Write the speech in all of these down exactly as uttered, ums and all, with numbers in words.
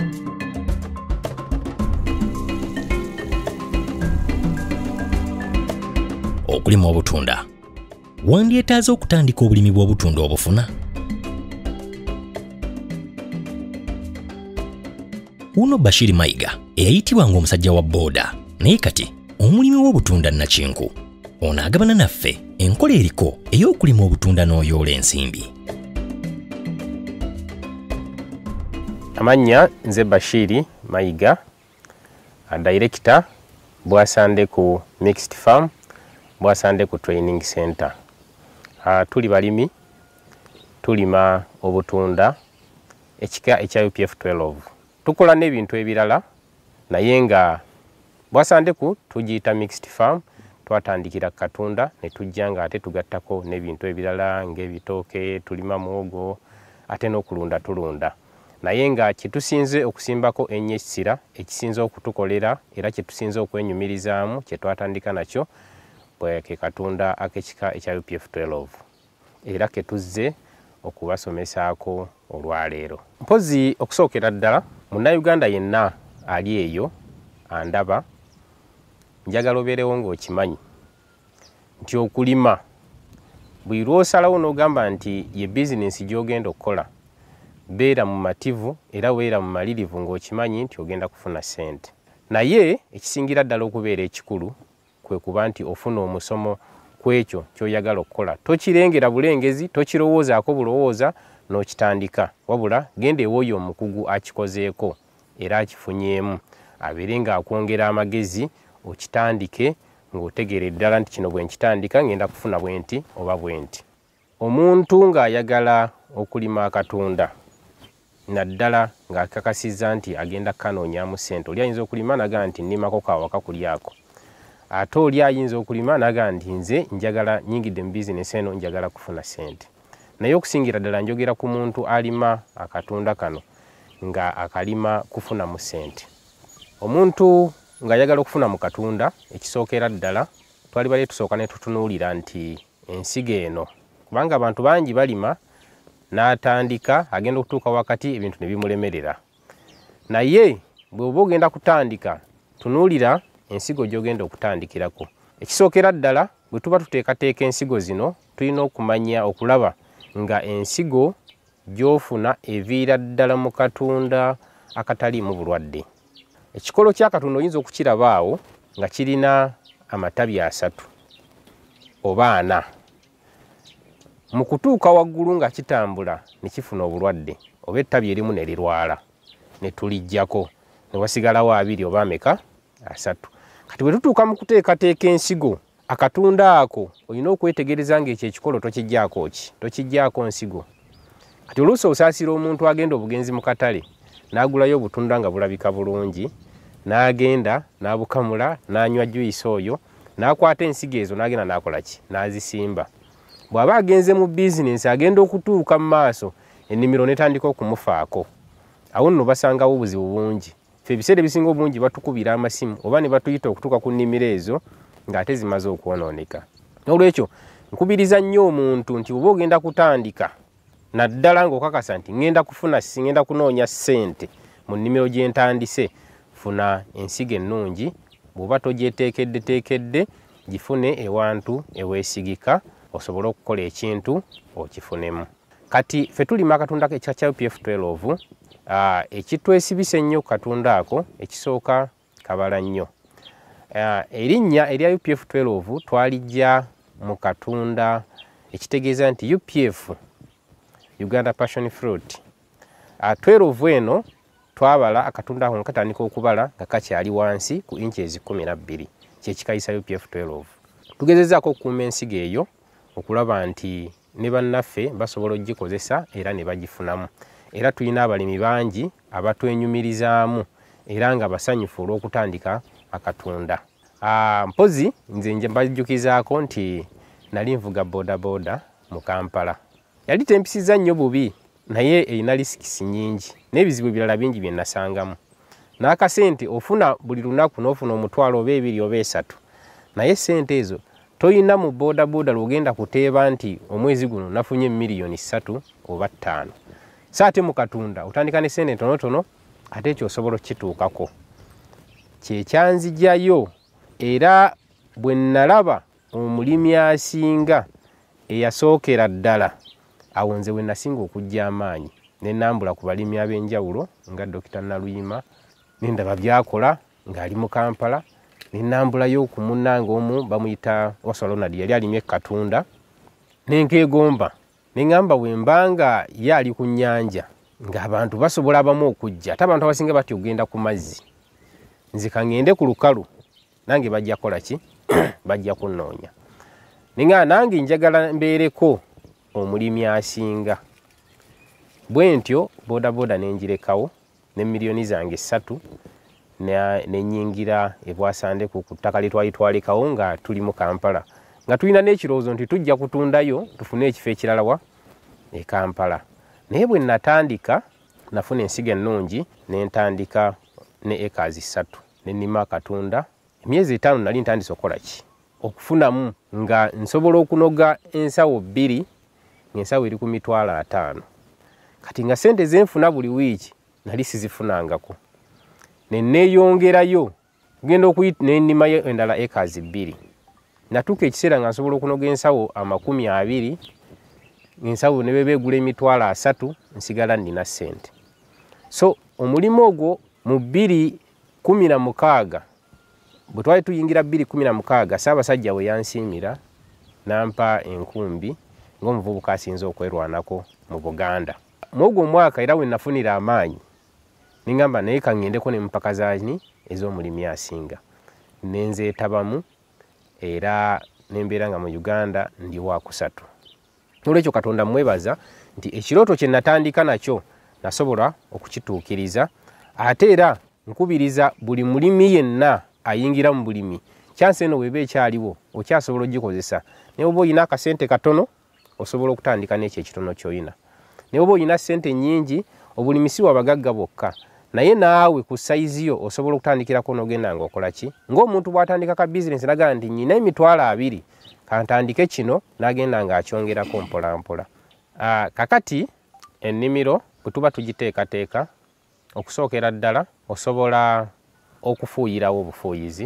Okulima obutunda. Wandyetaaze okutandika obulimi bw'obutunda obufuna? Uno Bashiri Mayiga eyayitibwanga omusajja wa booda naye kati omulimi w'obutunda nnakinku. Ono agabana naffe enkola eriko ey'okulima obutunda n'oyoola ensimbi. Amanya nze Bashiri Mayiga, a director Bwasande ku Mixed Farm, Bwasande ku Training Center. Uh, tuli balimi tulima obutunda ekika ekya U P F twelve. Tukola n'ebintu ebirala naye nga Bwasande ku tugiyita Mixed Farm, twatandikira katunda ne tujja nga ate tugattako n'ebintu ebirala ng'ebitooke, tulima muwogo ate n'okulunda tulunda. Naye nga kitusinze okusimbako ennyo essira ekisinze okutukolera era kitusinze okwenyumirizaamu kye twatandika nakyo ke katunda ak'ekika ekya U P F twelve. Era ke tuzze okubasomesaako olwaleero. Mpozi okusookera ddala Munnayuganda yenna ali eyo andaba njagala obeerewo ng'okimanyi nti okulima buli lw'osalawo n'ogamba nti ye bizinensi gy'ogenda okukola, beera mu mativu era weera mu malirivu ng'okimanyi nti ogenda kufuna ssente. Naye ekisingira ddala okubeera ekikulu kwe kuba nti ofuna omusomo kwekyo ky'oyagala okukola. Tokirengera bulengezi, tokirowoozaako bulowooza n'okitandika. Wabula genda ewooyo omukugu akikozeeko era akifunyeemu abeere ng'akwongera amagezi okitandike ng'otegeera ddala nti kino bwe nkitandika ngenda kufuna bwe nti oba bwe nti. Omuntu ng'ayagala okulima akatunda naddala ng'akakasizza nti agenda kanoonyaamu ssente. Oli ayinza okulima naga nti nnimako kaawaka kulyako. Ate oli ayinza okulima naga nti nze njagala nyingidde mu bizinesi eno njagala kufuna ssente. Naye okusingira ddala njogera ku muntu alima akatunda kano nga akalima kufuna mu ssente. Omuntu ng'ayagala okufuna mu katunda ekisookera ddala twali bali tusooka ne tutunuulira nti ensigo eno kubanga abantu bangi balima n'atandika agenda okutuuka wakati ebintu ne bimulemerera. Naye bw'oba ogenda kutandika tunuulira ensigo gy'ogenda okutandikirako. Ekisookera ddala bwe tuba tuteekateeka ensigo zino tulina okumanya okulaba nga ensigo gy'ofuna eviira ddala mu katunda akataliimu bulwadde. Ekikolo ky'akatunda oyinza okukiraba awo nga kirina amatabi asatu oba ana. Mu kutuuka waggulu nga kitambula ne kifuna obulwadde oba ettabi erimu ne lirwala ne tulijjako ne wasigalawo abiri oba ameka asatu. Kati bwe tutuuka mu kuteekateeka ensigo akatunda ako olina okwetegereza ng'ekyo ekikolo tokijjaako ki, tokijjaako nsigo. Kati oluusi osaasira omuntu agenda obugenzi mu katale n'agulayo obutunda nga bulabika bulungi, n'agenda n'abukamula n'anywa juice oyo n'akwata ensigo ezo n'agenda n'akola ki, n'azisimba. Bw'aba agenze mu bizinensi agenda okutuuka mu maaso ennimiro n'etandika okumufaako. Awo nno basangawo obuzibu bungi. Ffe ebiseera ebisinga obungi batukubira amasimu oba ne batuyita okutuuka ku nnimiro ezo ng'ate zimaze okwonooneka. N'olwekyo nkubiriza nnyo omuntu nti oba ogenda kutandika naddala ng'okakasa nti ngenda kufuna ngenda kunoonya ssente mu nnimiro gye ntandise, funa ensigo ennungi. Bw'oba togyeteekedde teekedde gifune ewantu eweesigika osobole okukola ekintu okifunemu. Kati ffe tulima akatunda ekika kya U P F twelve. Uh, ekitwesibisa ennyo katunda ako ekisooka kabala nnyo. Uh, erinnya erya U P F twelve twalijja mu katunda ekitegeeza nti U P F Uganda Passion Fruit. Uh, twelve eno twabala akatunda ako katandika okubala nga kakyali wansi ku inches kumi na bbiri kyekikayisa U P F twelve. Tugezezaako okukuuma ensigo eyo okulaba nti ne bannaffe basobola ogikozesa era ne bagifunamu. Era tulina abalimi bangi abatwenyumirizaamu era nga basanyufu olw'okutandika akatunda. Ah, mpozi nze nje mbajjukizaako nti nali nvuga boda boda mu Kampala. Yali tempisiza nnyo bubi naye erina lisikisi nnyingi n'ebizibu ebirala bingi bye nasangamu. N'akasente ofuna buli lunaku n'ofuna omutwalo oba ebiri oba esatu. Naye sente ezo toyina mu boda boda lwogenda kuteeba nti omwezi guno nafunye miliyoni ssatu oba ttaano. Saate mu katunda otandika ne sente ntonotono ate ekyo osobola okituukako. Kyekyanzijayo era bwe nalaba omulimi asinga eyasookera ddala awo nze we nasinga okujja amaanyi ne nambula ku balimi ab'enjawulo nga Dokita Naluyima ne ndaba byakola ng'ali mu Kampala ne nambulayo ku munnange omu bamuyita Wasalonadi yali alimye Katunda ne nkeegomba ne ngamba bwe mbanga ye ali ku nnyanja ng'abantu basobola abamu okujja ate abantu abasinga batyo ogenda ku mazzi nze ka ngende ku lukalu nange bajja kola ki bajja kunnoonya ne nga nange njagala mbeereko omulimi asinga bwe ntyo boda boda nenjirekawo ne miliyoni zange ssatu ne nyingira e Bwasande ku ttaka lye twali twalekawo nga tuli mu Kampala nga tulina n'ekirowoozo nti tujja kutundayo tufune ekifo ekirala wa e Kampala. Naye bwe natandika nafuna ensigo ennungi ne ntandika ne ekazi ssatu ne nnima akatunda. Emyezi etaano nali ntandise okukola ki okufunamu nga nsobola okunoga ensawo bbiri ng'ensawo eri ku mitwalo ataano. Kati nga sente zenfuna buli wiiki nali sizifunangako ne neeyongerayo kugenda okuyita n'ennima endala ekazi bbiri. Natuuka ekiseera nga nsobola okunoga ensawo amakumi abiri ensawo ne bebe egula emitwalo asatu nsigala nina ssente. So omulimu ogwo mu bbiri kumi na mukaaga bwe twali tuyingira bbiri kumi na mukaaga Ssaabasajja we yansiimira nampa enkumbi ng'omuvubuka asinze okwerwanako mu Buganda. Mwogwo omwaka era we nafunira amaanyi ningamba naye ka ngendeko ne mpaka zaani ez'omulimi asinga nenzeetabamu era nembeera nga mu Uganda ndi wa kusatu. Olwekyo Katonda mwebaza nti ekirooto kye natandika nakyo nasobola okukituukiriza ate era nkubiriza buli mulimi yenna ayingira mu bulimi kyanse eno weba ekyaliwo okyasobola ogikozesa. Ne bw'oba olina akasente katono osobola okutandika n'ekyo ekitono ky'olina. Ne bw'oba olina ssente nnyingi obulimi si wabagagga bwokka naye naawe ku sayizi yo osobola okutandikirako n'ogenda ng'okola ki ng'omuntu bw'atandika ka bizinesi nagamba nti nnyina emitwalo abiri kantandike kino n'agenda ng'akyongerako mpola mpola. Uh, kakati ennimiro bwe tuba tugiteekateeka okusookera ddala osobola okufuuyirawo obufuuyizi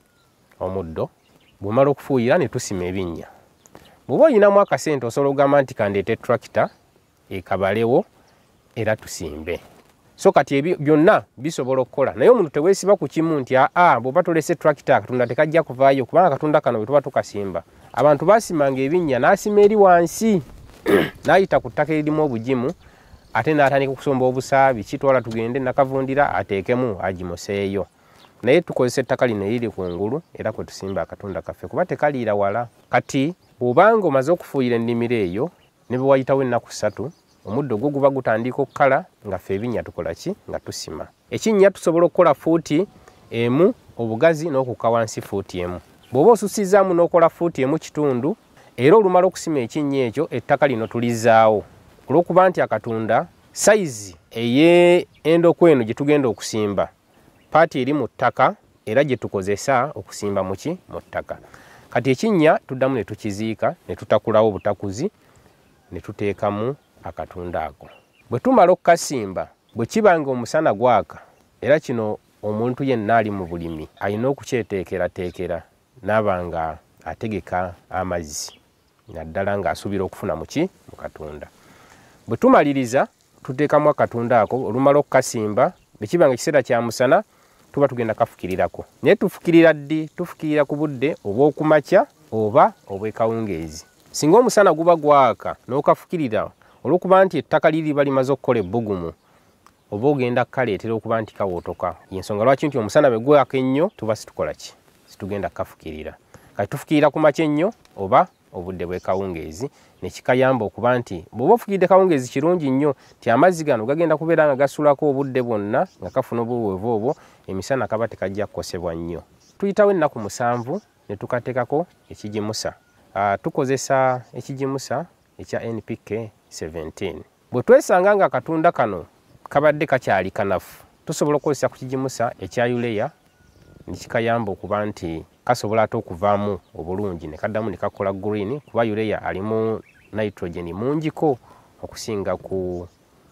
omuddo. Bw'omala okufuuyira ne tusima ebinnya. Bw'oba olinamu akasente osobola okugamba nti kandeete tractor ekabalewo era tusimbe. So kati ebyo byonna bisobola okukola naye omuntu teweesiba ku kimu nti aa bw'oba tolese tractor Katonda tekajja kuvaayo kubanga Katonda kano bwe tuba tukasimba. Abantu baasimanga ebinnya n'asima eri wansi n'ayita ku ttaka eririmu obugimu ate n'atandika okusomba obusaabi kitwala tugende nakavundira ateekemu agimuseeyo. Naye tukozesa ettaka lino eriri ku ngulu era kwe tusimba akatonda kaffe kuba tekaliira wala. Kati bw'obanga omaze okufuuyira ennimiro eyo ne bwe wayitawo ennaku ssatu omuddo gwo guba gutandika okukala nga ffe ebinnya tukola ki nga tusima. Ekinnya tusobola okukola fuuti emu obugazi n'okukka wansi fuuti emu. Bw'oba osusizzaamu n'okola fuuti emu kitundu era olumala okusima ekinnya ekyo ettaka lino tulizaawo olw'okuba nti akatunda sayizi ey'endoko eno gye tugenda okusimba paati eri mu ttaka era gye tukozesa okusimba muki mu ttaka. Kati ekinnya tuddamu ne tukiziika ne tutakulawo obutakuzi ne tuteekamu akatunda ako. Bwe tumala okukasimba bwe kibanga omusana gwaka era kino omuntu yenna ali mu bulimi alina okukyeteekerateekera n'abanga ategeka amazzi naddala ng'asuubira okufuna muki mu katunda. Bwe tumaliriza tuteekamu akatunda ako olumala okukasimba bwe kibanga ekiseera kya musana tuba tugenda kafukirirako. Naye tufukirira ddi? Tufukirira ku budde obw'okumakya oba obw'ekawungeezi. Singa omusana guba gwaka n'okafukirira olw'okuba nti ettaka liriba limaze okukola ebbugumu oba ogenda kukaleetera okuba nti kawootoka. Y'ensonga lwaki nti omusana bwe gwaka ennyo tuba situkola ki? Situgenda kafukirira. Kati tufukirira ku makya ennyo oba obudde bw'ekawungeezi ne kikayamba okuba nti bw'oba ofukiridde kawungeezi kirungi nnyo nti amazzi gano gagenda kubeera nga gasulako obudde bwonna nga kafuna obuweevu obwo emisana kaba tekajja kukosebwa nnyo. Tuyitawo ennaku musanvu ne tukateekako ekigimusa. Uh, tukozesa ekigimusa ekya N P K seventeen. Bwe twesanga nga akatunda kano kabadde kakyali kanafu tusobola okukozesa ku kigimusa ekya urea ne kikayamba okuba nti kasobola ate okuvaamu obulungi ne kaddamu ne kakola green kuba urea alimu nitrogen mungiko okusinga ku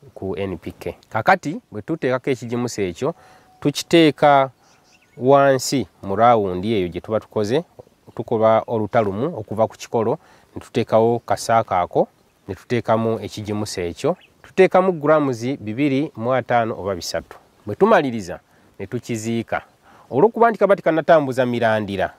ku N P K. Kakati bwe tuteekako ekigimusa ekyo tukiteeka wansi mu rawundi eyo gye tuba tukoze, tukoba olutalumu okuva ku kikolo, ne tuteekawo kasaaka ako, ne tuteekamu ekigimusa ekyo, tuteekamu grams bibiri mu ataano oba bisatu. Bwe tumaliriza ne tukiziika. Olw'okuba nti kaba tikanatambuza mirandira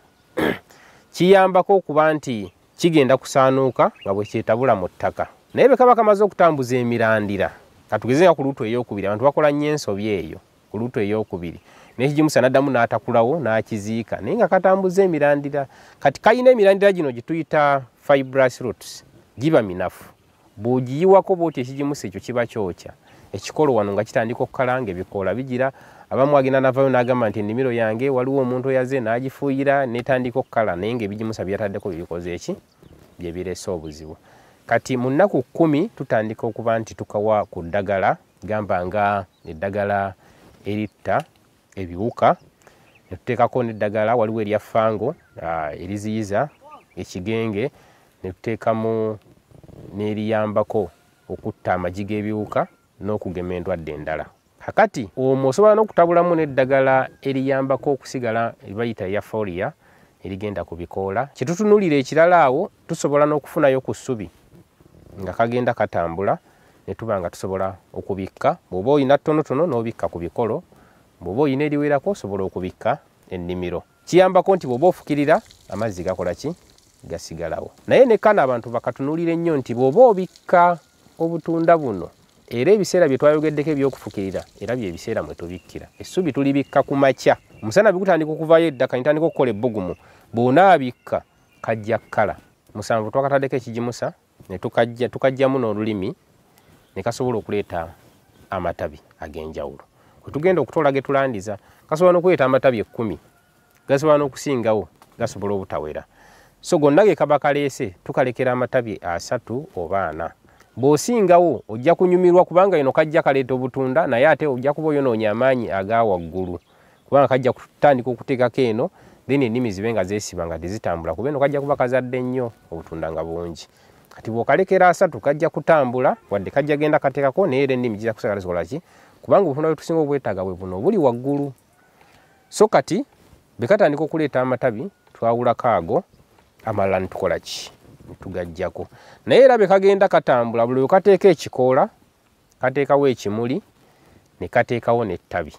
kiyambako okuba nti kigenda kusaanuuka nga bwe kyetabula mu ttaka. Naye bwe kaba kamaze okutambuza emirandira, katugeze nga ku luutu ey'okubiri, abantu bakola nnyo ensobi eyo ku luutu ey'okubiri, n'ekigimusa n'addamu n'atakulawo n'akiziika, naye nga katambuza emirandira. Kati kayina emirandira gino gye tuyita fibrous roots, giba minafu. Bw'ogiyiwako bw'oti ekigimusa ekyo kiba kyokya. Ekikolo wano nga kitandika okukalanga ebikoola bigira, abamu agenda navayo n'agamba nti ennimiro yange waliwo omuntu oyaze n'agifuuyira n'etandika okukala, naye ng'ebigimusa byataddeko bibikoze eki bye bireese obuzibu. Kati mu nnaku kkumi tutandika okuba nti tukawa ku ddagala, gamba nga eddagala eritta ebiwuka, ne tuteekako n'eddagala waliwo erya fango eriziyiza ekigenge, ne tuteekamu n'eriyambako okutta amagi g'ebiwuka n'okugema endwadde endala. Kakati omwo osobola n'okutabulamu n'eddagala eriyambako okusigala ebayita ya folia erigenda ku bikoola. Kye tutunuulira ekirala awo, tusobola n'okufunayo ku ssubi nga kagenda katambula, ne tuba nga tusobola okubikka. Bw'oba oyina ttonotono n'obikka ku bikolo, bw'oba oyina eriwerako osobola okubikka ennimiro. Kiyambako nti bw'oba ofukirira amazzi gakola ki? Gasigalawo. Naye ne kana abantu bakatunuulire nnyo nti bw'oba obikka obutunda buno, era ebiseera bye twayogeddeko ebyokufukirira era bye biseera mwe tubikkira. Essubi tulibikka ku makya, omusana bigutandika okuvayo eddaka nitandika okukola ebbugumu, bw'onaabikka kajja kkala. Musanvu twakataddeko ekigimusa ne tukajja tukajjamu n'olulimi ne kasobola okuleeta amatabi ag'enjawulo. Kwe tugenda okutoola ge tulandiza, kasobola n'okuleeta amatabi ekkumi, gasobola n'okusingawo, gasobola obutawera. So gonna ge kaba kaleese tukalekera amatabi asatu oba ana. Bw'osingawo ojja kunyumirwa kubanga eno kajja kaleeta obutunda, naye ate ojja kuba oyonoonya amaanyi aga waggulu kubanga kajja kutandika okuteekako eno, then ennimi zibe nga zeesiba nga tezitambula, kuba eno kajja kuba kazadde nnyo, obutunda nga bungi. Kati bw'okalekera asatu kajja kutambula, wadde kajja genda kateekako, naye era ennimi zijja kusagala zikola ki? Kubanga obutunda bwe tusinga obwetaaga bwe buno buli waggulu. So kati bwe katandika okuleeta amatabi twawulako ago, amalala ne tukola ki? Tugajjako. Naye era bwe kagenda katambula, buli kateeka ekikoola, kateekawo ekimuli, ne kateekawo n'ettabi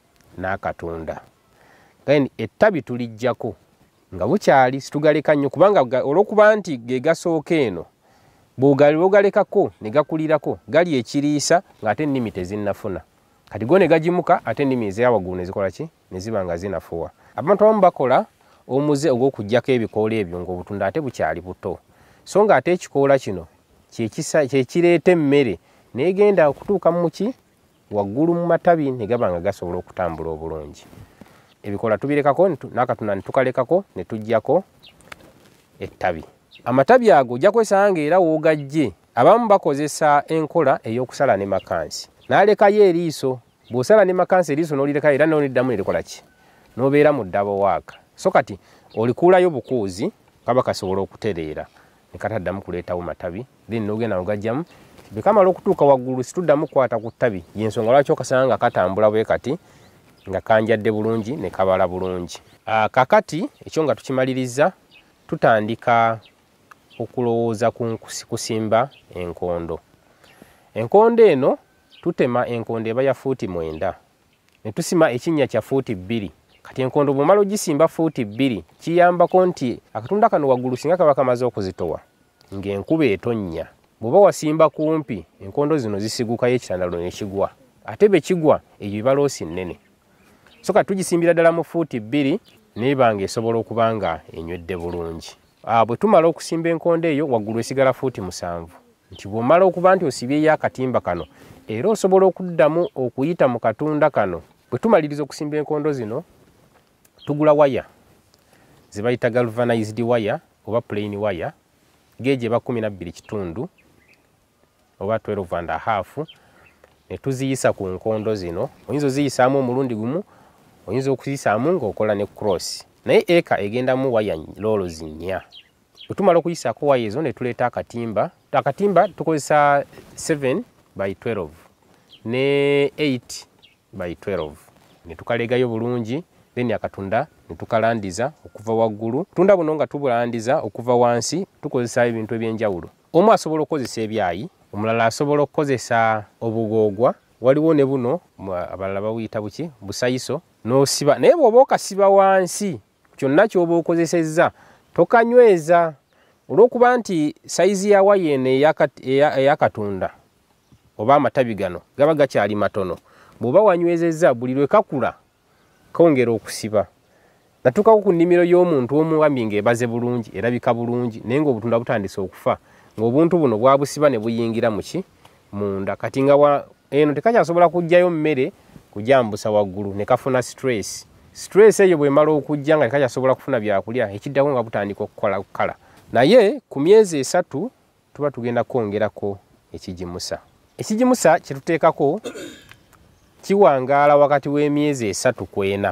n'akatunda. Then ettabi tulijjako nga bukyali, situgaleka nnyo kubanga olw'okuba nti ge gasooka eno, bw'ogalekako ne gakulirako gali ekiriisa ng'ate ennimi tezinnafuna. Kati go ne gagimuka ate ennimi ez'awaggulu ne zikola ki? Ne ziba nga zinafuwa. Abantu abamu bakola omuze ogw'okuggyako ebikoola ebyo ng'obutunda ate bukyali buto. So nga ate ekikoola kino kye kireeta emmere n'egenda okutuuka mu ki? Waggulu mu matabi ne gaba nga gasobola okutambula obulungi. Ebikoola tubirekako n'akatunda ne tukalekako ne tuggyako ettabi. Amatabi ago ojja kwesanga era woogajje. Abamu bakozesa enkola ey'okusala ne makansi. N'alekayo eriiso. Bw'osala ne makansi eriiso n'olirekayo era n'oliddamu nerikola ki? N'obeera mu ddabo waaka. So kati olikuulayo bukuuzi kaba kasobola okutereera. Ne kataddamu kuleetawo matabi. Then n'ogenda n'ogajjamu. Bwe kamala okutuuka waggulu situddamu kukwata ku ttabi. Y'ensonga lwaki okasanga nga katambula bwe kati nga kanjadde bulungi ne kabala bulungi. Aa, kakati ekyo nga tukimaliriza tutandika okulowooza ku kusimba enkondo. Enkondo eno tutema enkondo eba ya fuuti mwenda. Ne tusima ekinnya kya fuuti bbiri. Kati enkondo bw'omala ogisimba fuuti bbiri kiyambako nti akatunda kano waggulu singa kaba kamaze okuzitowa ng'enkuba etonnya. Bw'oba wasimba kumpi enkondo zino zisigukayo ekitandalo ne kigwa. Ate bwe kigwa eyo eba loosi nnene. So kati tugisimbira ddala mu fuuti bbiri n'eba ng'esobola okuba nga enywedde bulungi. Ah, bwe tumala okusimba enkondo eyo waggulu esigala fuuti musanvu. Nti bw'omala okuba nti osibyeyo akatimba kano era osobola okuddamu okuyita mu katunda kano. Bwe tumaliriza okusimba enkondo zino tugula waya ze bayita galvanized wire oba plain wire geje eba kumi na bbiri kitundu oba twelve and a half, ne tuziyisa ku nkondo zino. Oyinza oziyisaamu omulundi gumu, oyinza okuyisaamu ng'okola ne cross, naye eka egendamu waya loolo zinnya. Bwe tumala okuyisaako waya ezo ne tuleeta akatimba. Akatimba tukozesa seven by twelve ne eight by twelve ne tukalegayo bulungi then akatunda ne tukalandiza okuva waggulu tunda buno nga tubulandiza okuva wansi tukozesa ebintu ebyenjawulo omu asobola okukozesa ebyayi omulala asobola okukozesa obugogwa waliwo ne buno abalala bawuyita buki busayiso n'osiba naye bw'oba okasiba wansi kyonna ky'oba okozesezza tokanyweza olw'okuba nti sayizi ya waya eno eyakatunda oba amatabi gano gaba gakyali matono bw'oba wanywezezza buli lwe kakula kongera okusiba natukako ku nnimiro y'omuntu omuwambi ng'ebaze bulungi erabika bulungi naye ng'obutunda butandise okufa ng'obuntu buno bwabusiba ne buyingira muki munda kati nga eno tekakyasobola kujjayo mmere kujambusa waggulu ne kafuna stress stress eyo bw'emala okujja nga tekakyasobola kufuna byakulya ekiddako nga butandika okukola kukala naye ku myezi esatu tuba tugenda kwongerako ekigimusa ekigimusa kye tuteekako kiwangaala wakati w'emyezi esatu kwena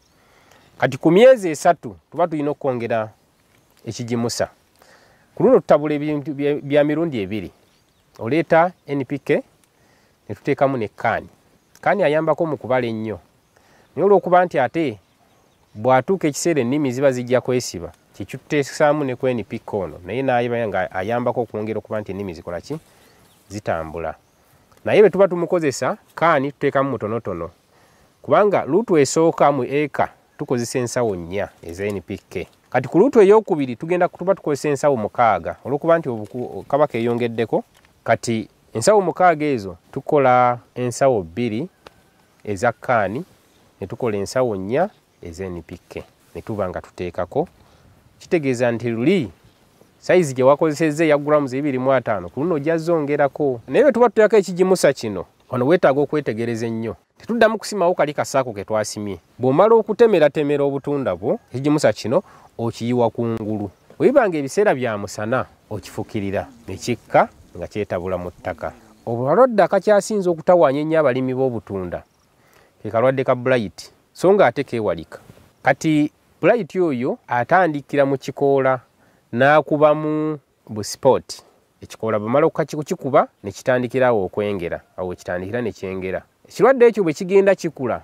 kati ku myezi esatu tuba tulina okwongera ekigimusa ku luno tutabula ebintu bya mirundi ebiri oleeta N P K ne tuteekamu ne kaani kaani ayambako mu kubala ennyo naye olw'okuba nti ate bw'atuuka ekiseera ennimi ziba zijja kwesiba kikituteesaamu ne ku N P K ono naye naye nga ayambako okwongera okuba nti ennimi zikola ki zitambula naye bwe tuba tumukozesa kaani tuteekamu mutonotono kubanga luutu esooka mu eka tukozesa ensawo nnya eza N P K kati ku luutu ey'okubiri tugenda tuba tukozesa ensawo mukaaga olw'okuba nti kaba keeyongeddeko kati ensawo mukaaga ezo tukola ensawo bbiri eza kaani ne tukola ensawo nnya eza N P K ne tuba nga tuteekako kitegeeza nti luli sayizi gye wakozesezza eya grams ebiri mu ataano ku luno ojja zongerako naye bwe tuba tuteekako ekigimusa kino wano weetaaga okwetegereza ennyo tetuddamu kusimawo kali kasaako ke twasimye bw'omala okutemeratemera obutunda bwo ekigimusa kino okiyiwa kungulu bwe bibanga ebiseera bya musana okifukirira ne kikka nga kyetabula mu ttaka obulwadde akakyasinza okutawaanya ennyo abalimi b'obutunda ke kalwadde ka blight so nga ate keewalika kati blight oyo atandikira mu kikoola n'akubamu bu spot ekikoola bamala okukikuba ne kitandikirawo okwengera awo ekitandikira ne kyengera ekirwadde ekyo bwe kigenda kikula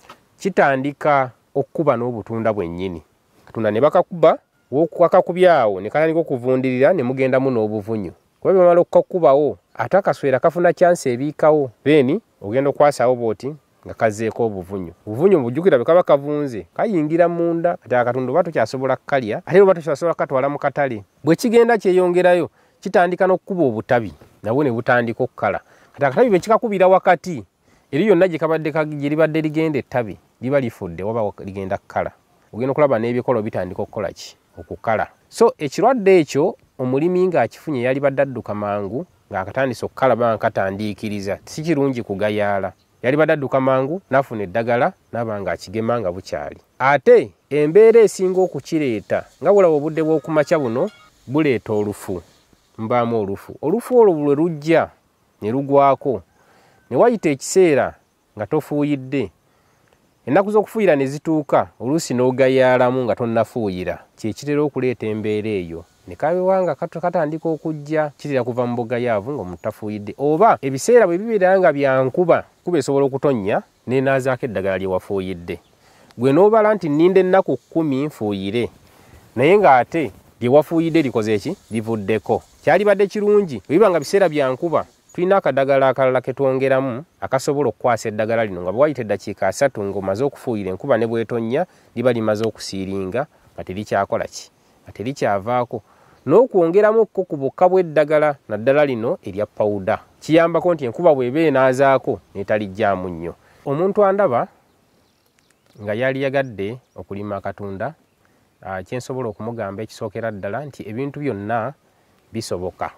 kitandika okukuba n'obutunda bwennyini katunda ne bakakuba wokakakubyawo ne katandika okuvundirira ne mugendamu n'obuvunyu kuba bamala okukakubawo ate akaswera kafuna chance ebiikawo then ogenda okwasawo booti nga kazeeko obuvunyu obuvunyu bujjukira bwe kaba kavunze kayingira munda kati akatunda oba tokyasobola kukalya ate oba tokyasobola kukatwala mu katale bwe kigenda kyeyongerayo kitandika n'okukuba obutabi nabwo ne butandika okukala kati akatabi bwe kikakubira wakati eri yonna gye kabadde gye libadde ligenda ettabi liba lifudde waba ligenda kukala ogenda okulaba n'ebikolo bitandika okukola ki okukala so ekirwadde ekyo omulimi ng'akifunye yalibadde adduka mangu ng'akatandisa okukala ba nkatandiikiriza si kirungi kugayaala yalibadde adduka mangu n'afuna eddagala n'aba ng'akigema nga bukyali ate embeera esinga okukireeta nga bulaba obudde bw'okumakya buno buleeta olufu mbaamu olufu olufu olwo lwe lujja ne lugwako ne wayita ekiseera nga tofuuyidde ennaku z'okufuuyira ne zituuka oluusi n'ogayaalamu nga tonnafuuyira kyekitera okuleeta embeera eyo ne kabewanga katandika okujja kitera kuva mu bugayaavu ng'omuntu tafuuyidde oba ebiseera bwe bibeera nga byankuba kuba esobola okutonnya n'enaazaako eddagala lye wafuuyidde gwe n'obala nti nninda ennaku kkumi nfuuyire naye ng'ate lye wafuuyidde likoze eki livuddeko kyalibadde kirungi bwe biba nga biseera byankuba tulina akadagala akalala ke twongeramu akasobola okukwasa eddagala lino nga bwe wayita eddakiika asatu ng'omaze okufuuyira enkuba ne bw'etonnya liba limaze okusiiringa nga terikyakola ki nga terikyavaako n'okwongeramu ko ku bukka bw'eddagala naddala lino erya pawuda kiyambako nti enkuba bw'eba enaazaako n'etalijjaamu nnyo omuntu andaba nga yali yagadde okulima akatunda kyensobola okumugamba ekisookera ddala nti ebintu byonna bisoboka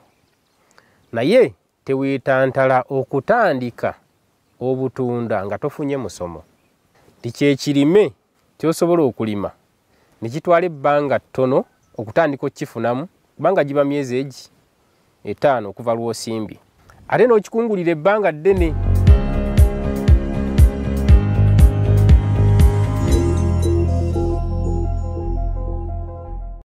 naye teweetantala okutandika obutunda nga tofunye musomo tikyekirime kyosobola okulima ne kitwala ebbanga ttono okutandika okukifunamu kubanga giba myezi egi etaano okuva lw'osimbi ate n'okikungulira ebbanga ddene